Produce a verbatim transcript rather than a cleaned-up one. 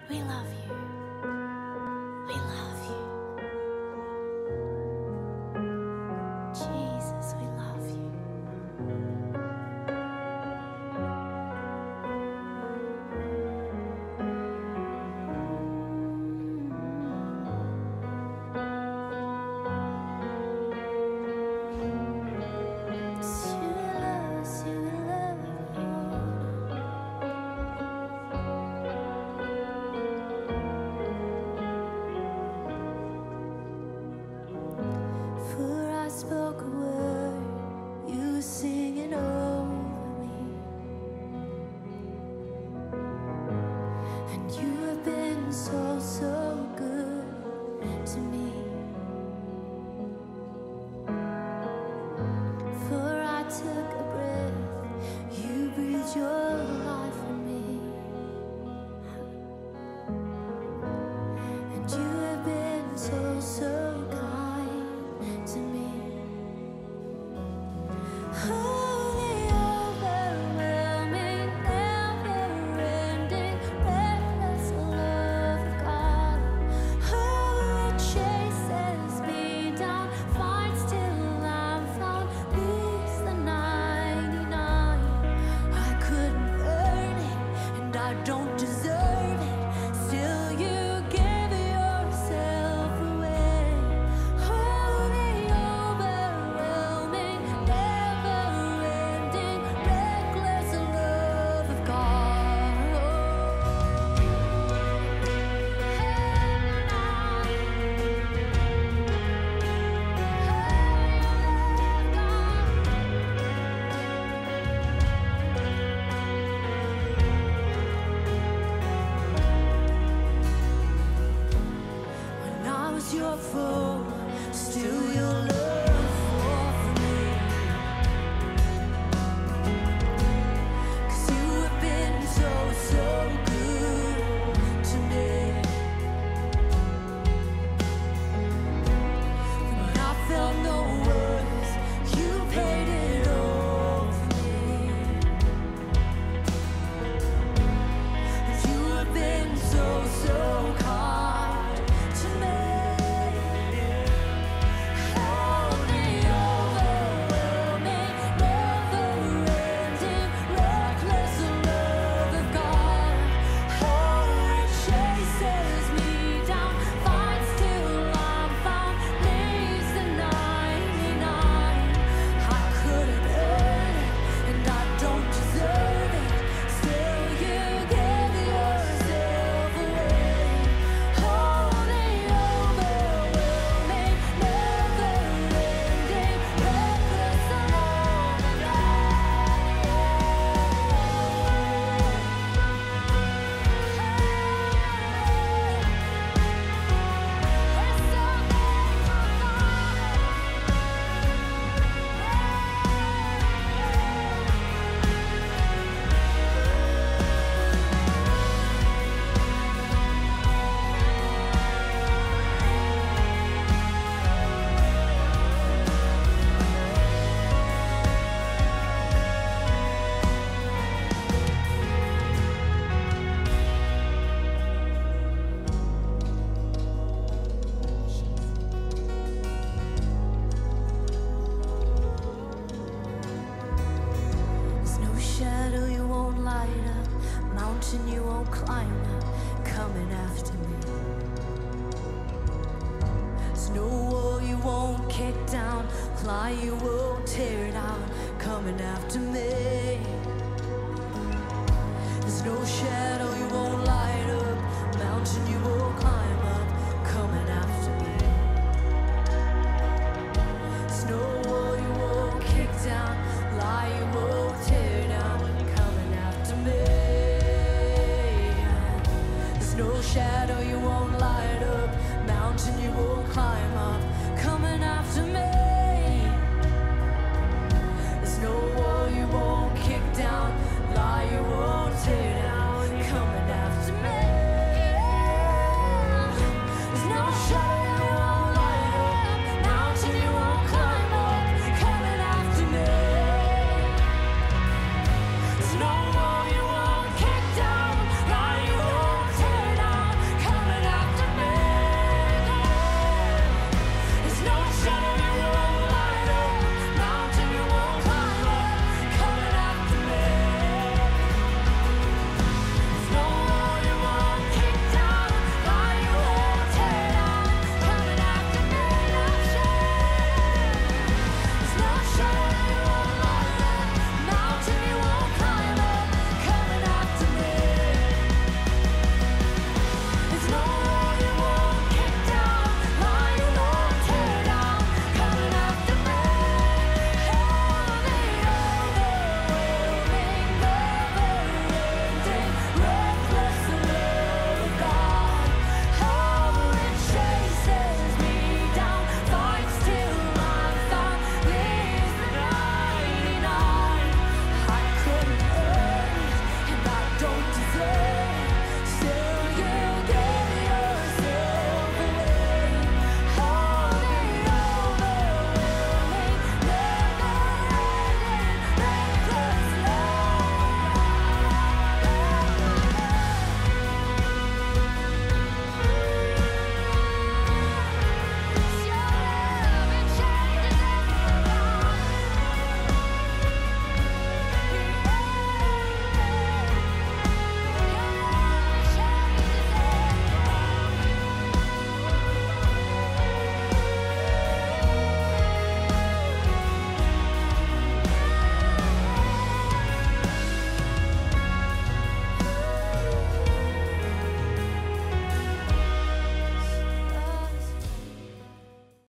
We love you. We love you. Jesus, we love you. Spoke a word, you were singing over me, and you have been so, so good to me. For I took a breath, you breathed your life in me, and you have been so, so kind to me. Holy, overwhelming, never-ending, reckless love of God. Oh, it chases me down, finds till I'm found, leaves the ninety-nine. I couldn't earn it, and I don't deserve it. Still, you give yourself away. Holy, overwhelming, never-ending, reckless love of God. When I was your foe, still your love fought for me. 'Cause you have been so, so good to me. When I felt no worth, you paid it all for me. And you have been so, so kind to me. Holy, overwhelming, never-ending, reckless love of God. Oh, it chases me down, finds till I'm found, leaves the ninety-nine. I couldn't earn it, and I don't deserve it. Still, you give yourself away. Holy, overwhelming, never-ending, reckless love of There's no shadow you won't light up, mountain you won't climb up, coming after me. There's no wall you won't kick down, lie you won't tear down, coming after me. There's no shadow you won't light up, mountain you won't climb up, coming after me. There's no wall you won't kick down, lie you won't tear down, coming after me. There's no shadow you won't light up, mountain you won't climb up, coming after me. There's no wall you won't kick down,